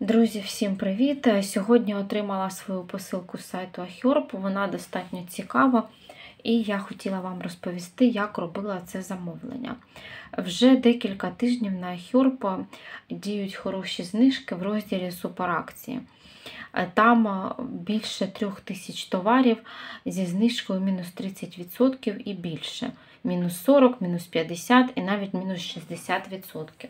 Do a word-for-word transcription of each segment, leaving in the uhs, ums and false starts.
Друзі, всім привіт! Сьогодні отримала свою посилку з сайту Ахерб. Вона достатньо цікава, і я хотіла вам розповісти, як робила це замовлення. Вже декілька тижнів на Ахерб діють хороші знижки в розділі суперакції. Там більше трьох тисяч товарів зі знижкою мінус тридцять відсотків і більше. Мінус сорок, мінус п'ятдесят і навіть мінус шістдесят відсотків.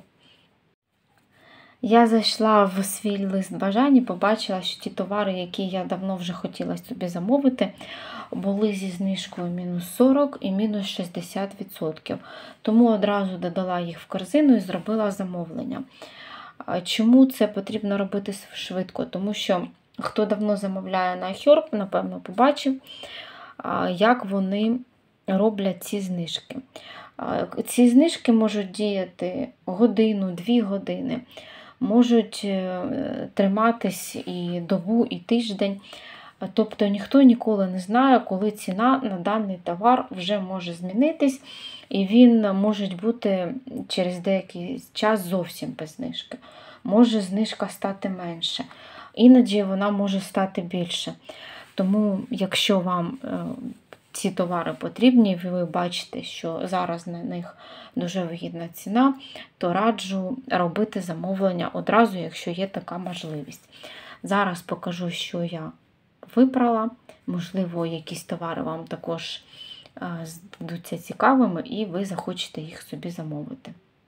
Я зайшла в свій лист бажань і побачила, що ті товари, які я давно вже хотіла собі замовити, були зі знижкою мінус сорок і мінус шістдесят відсотків. Тому одразу додала їх в корзину і зробила замовлення. Чому це потрібно робити швидко? Тому що хто давно замовляє на Ахерб, напевно, побачив, як вони роблять ці знижки. Ці знижки можуть діяти годину, дві години. Можуть триматись і добу, і тиждень. Тобто ніхто ніколи не знає, коли ціна на даний товар вже може змінитись, і він може бути через деякий час зовсім без знижки. Може знижка стати менше, іноді вона може стати більше. Тому, якщо вам ці товари потрібні, і ви бачите, що зараз на них дуже вигідна ціна, то раджу робити замовлення одразу, якщо є така можливість. Зараз покажу, що я вибрала. Можливо, якісь товари вам також здадуться цікавими, і ви захочете їх собі замовити.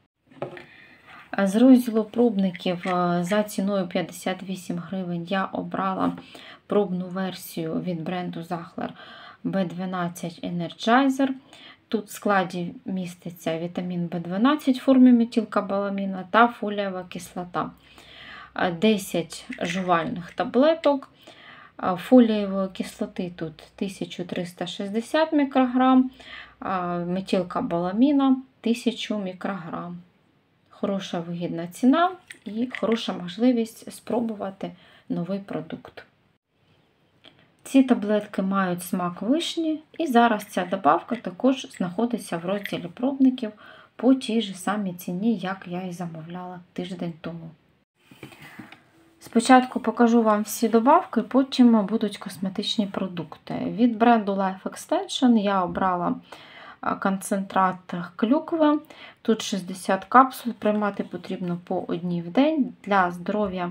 З розділу пробників за ціною п'ятдесят вісім гривень я обрала пробну версію від бренду Zahler бі дванадцять Energizer. Тут в складі міститься вітамін бі дванадцять в формі метилкобаламіна та фолієва кислота. десять жувальних таблеток. Фолієвої кислоти тут тисяча триста шістдесят мікрограм, метилкобаламіна тисяча мікрограм. Хороша вигідна ціна і хороша можливість спробувати новий продукт. Ці таблетки мають смак вишні, і зараз ця добавка також знаходиться в розділі пробників по тій же самій ціні, як я і замовляла тиждень тому. Спочатку покажу вам всі добавки, потім будуть косметичні продукти. Від бренду Life Extension я обрала концентрат клюкви. Тут шістдесят капсул, приймати потрібно по одній в день для здоров'я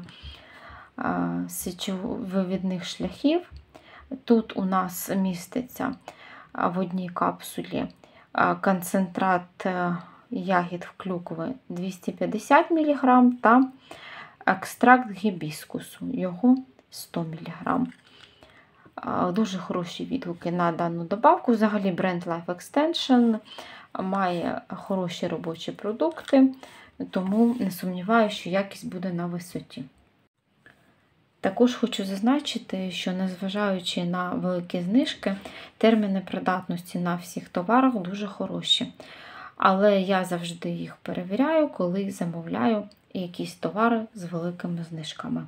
сечовивідних шляхів. Тут у нас міститься в одній капсулі концентрат ягід клюкви двісті п'ятдесят міліграм та екстракт гібіскусу, його сто міліграм. Дуже хороші відгуки на дану добавку. Взагалі бренд Life Extension має хороші робочі продукти, тому не сумніваюся, що якість буде на висоті. Також хочу зазначити, що незважаючи на великі знижки, терміни придатності на всіх товарах дуже хороші. Але я завжди їх перевіряю, коли замовляю якісь товари з великими знижками.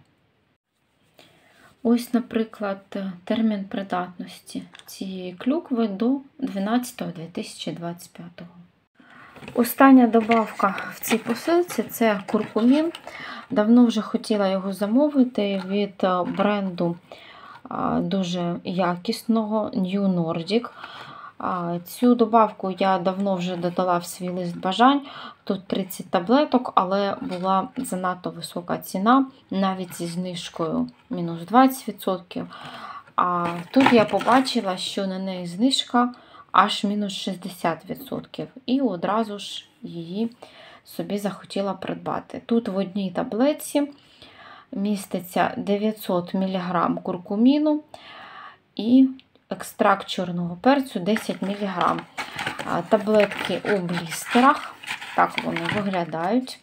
Ось, наприклад, термін придатності цієї клюкви до дванадцятого дві тисячі двадцять п'ятого. Остання добавка в цій посилці – це куркумін. Давно вже хотіла його замовити від бренду дуже якісного New Nordic. Цю добавку я давно вже додала в свій лист бажань. Тут тридцять таблеток, але була занадто висока ціна, навіть зі знижкою мінус двадцять відсотків. А тут я побачила, що на неї знижка аж мінус шістдесят відсотків. І одразу ж її собі захотіла придбати. Тут в одній таблетці міститься дев'ятсот міліграм куркуміну і екстракт чорного перцю десять міліграм. Таблетки у блістерах. Так вони виглядають.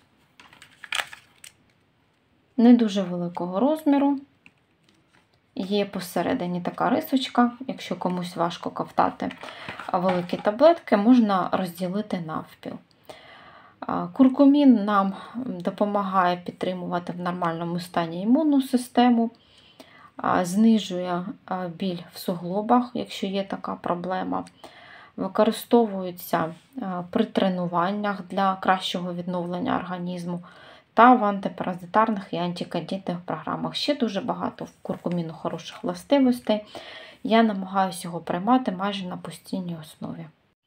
Не дуже великого розміру. Є посередині така рисочка. Якщо комусь важко ковтати великі таблетки, можна розділити навпіл. Куркумін нам допомагає підтримувати в нормальному стані імунну систему, знижує біль в суглобах, якщо є така проблема. Використовується при тренуваннях для кращого відновлення організму та в антипаразитарних і антикандидних програмах. Ще дуже багато в куркуміну хороших властивостей. Я намагаюся його приймати майже на постійній основі.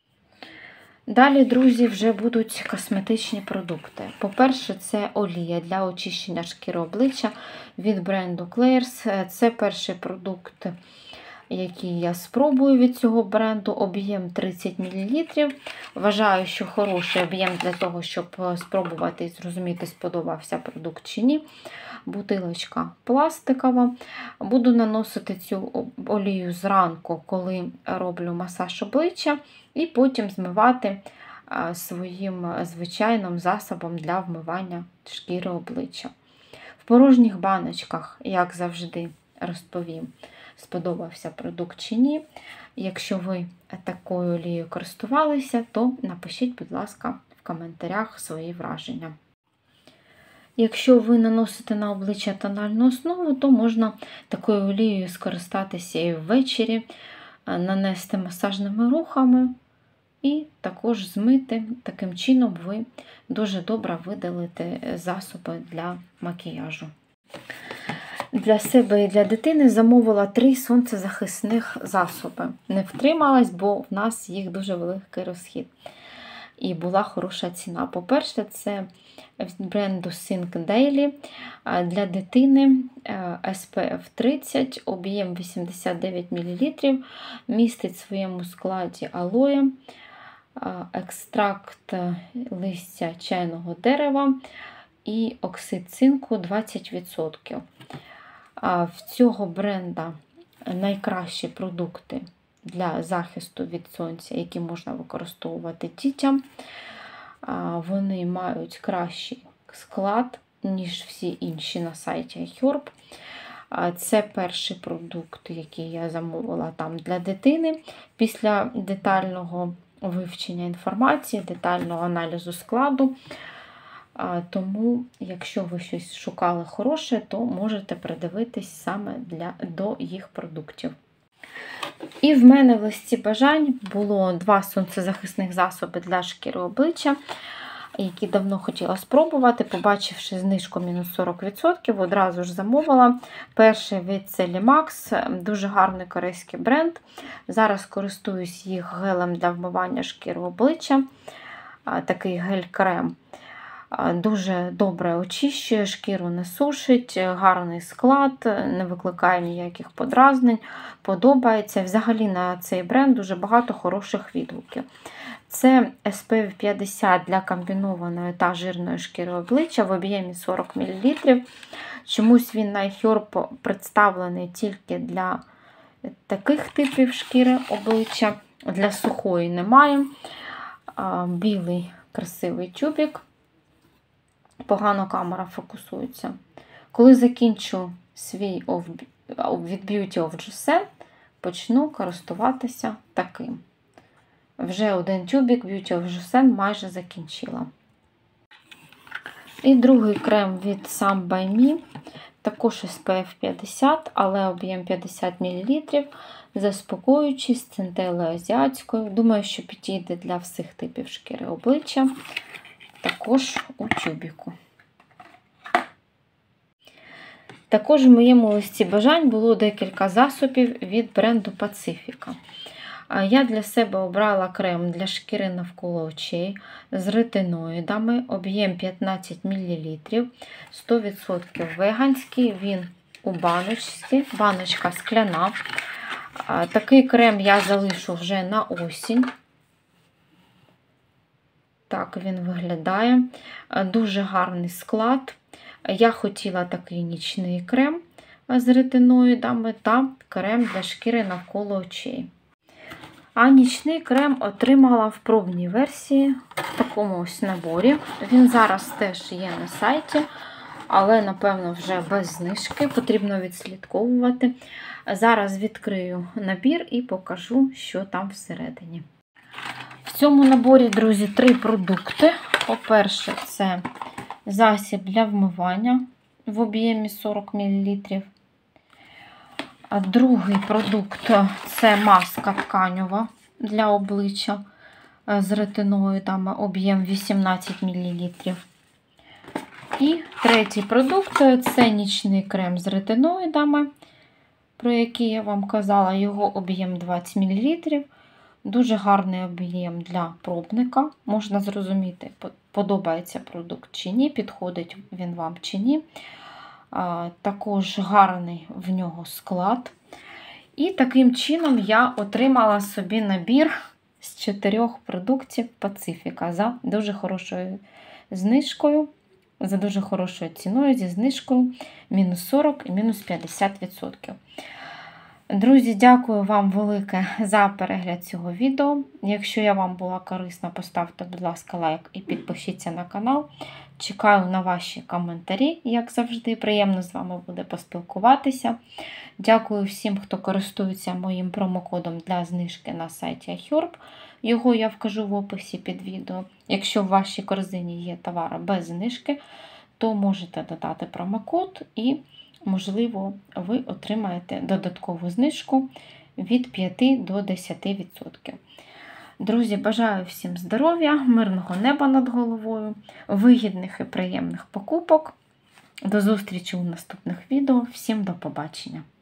Далі, друзі, вже будуть косметичні продукти. По-перше, це олія для очищення шкіри обличчя від бренду Klairs. Це перший продукт, який я спробую від цього бренду. Об'єм тридцять мілілітрів. Вважаю, що хороший об'єм для того, щоб спробувати і зрозуміти, сподобався продукт чи ні. Бутилочка пластикова. Буду наносити цю олію зранку, коли роблю масаж обличчя, і потім змивати своїм звичайним засобом для вмивання шкіри обличчя. В порожніх баночках, як завжди, розповім, сподобався продукт чи ні. Якщо ви такою олією користувалися, то напишіть, будь ласка, в коментарях свої враження. Якщо ви наносите на обличчя тональну основу, то можна такою олією скористатися і ввечері, нанести масажними рухами і також змити. Таким чином ви дуже добре видалите засоби для макіяжу. Для себе і для дитини замовила три сонцезахисних засоби. Не втрималась, бо в нас їх дуже великий розхід. І була хороша ціна. По-перше, це від бренду Think Daily для дитини ес пі еф тридцять, об'єм вісімдесят дев'ять мілілітрів, містить в своєму складі алоє, екстракт листя чайного дерева і оксид цинку двадцять відсотків. В цього бренда найкращі продукти для захисту від сонця, які можна використовувати дітям. Вони мають кращий склад, ніж всі інші на сайті iHerb. Це перший продукт, який я замовила там для дитини. Після детального вивчення інформації, детального аналізу складу. Тому, якщо ви щось шукали хороше, то можете придивитись саме для, до їх продуктів. І в мене в листі бажань було два сонцезахисних засоби для шкіри обличчя, які давно хотіла спробувати. Побачивши знижку мінус сорок відсотків, одразу ж замовила. Перший від це Limax, дуже гарний корейський бренд. Зараз користуюсь їх гелем для вмивання шкіри обличчя, такий гель-крем. Дуже добре очищує, шкіру не сушить, гарний склад, не викликає ніяких подразнень, подобається. Взагалі на цей бренд дуже багато хороших відгуків. Це ес пі еф п'ятдесят для комбінованої та жирної шкіри обличчя в об'ємі сорок мілілітрів. Чомусь він на iHerb представлений тільки для таких типів шкіри обличчя, для сухої немає. Білий красивий тюбик. Погано камера фокусується. Коли закінчу свій від Beauty of Joseon, почну користуватися таким. Вже один тюбик Beauty of Joseon майже закінчила. І другий крем від Some by Me, також ес пі еф п'ятдесят, але об'єм п'ятдесят мілілітрів, заспокоюючий, з центелею азіатською. Думаю, що підійде для всіх типів шкіри обличчя. Також у тюбіку. Також в моєму листі бажань було декілька засобів від бренду Pacifica. Я для себе обрала крем для шкіри навколо очей з ретиноїдами, об'єм п'ятнадцять мілілітрів, сто відсотків веганський, він у баночці, баночка скляна. Такий крем я залишу вже на осінь. Так він виглядає. Дуже гарний склад. Я хотіла такий нічний крем з ретиноїдами та крем для шкіри навколо очей. А нічний крем отримала в пробній версії в такому ось наборі. Він зараз теж є на сайті, але, напевно, вже без знижки. Потрібно відслідковувати. Зараз відкрию набір і покажу, що там всередині. В цьому наборі, друзі, три продукти. По-перше, це засіб для вмивання в об'ємі сорок мілілітрів. А другий продукт – це маска тканева для обличчя з ретиноїдами, об'єм вісімнадцять мілілітрів. І третій продукт – це нічний крем з ретиноїдами, про який я вам казала. Його об'єм двадцять мілілітрів. Дуже гарний об'єм для пробника. Можна зрозуміти, подобається продукт чи ні, підходить він вам чи ні. А, також гарний в нього склад. І таким чином я отримала собі набір з чотирьох продуктів Пацифіка за дуже хорошою знижкою, за дуже хорошою ціною, зі знижкою мінус сорок і мінус п'ятдесят відсотків. Друзі, дякую вам велике за перегляд цього відео. Якщо я вам була корисна, поставте, будь ласка, лайк і підпишіться на канал. Чекаю на ваші коментарі, як завжди. Приємно з вами буде поспілкуватися. Дякую всім, хто користується моїм промокодом для знижки на сайті iHerb. Його я вкажу в описі під відео. Якщо в вашій корзині є товари без знижки, то можете додати промокод і, можливо, ви отримаєте додаткову знижку від п'яти до десяти відсотків. Друзі, бажаю всім здоров'я, мирного неба над головою, вигідних і приємних покупок. До зустрічі у наступних відео. Всім до побачення!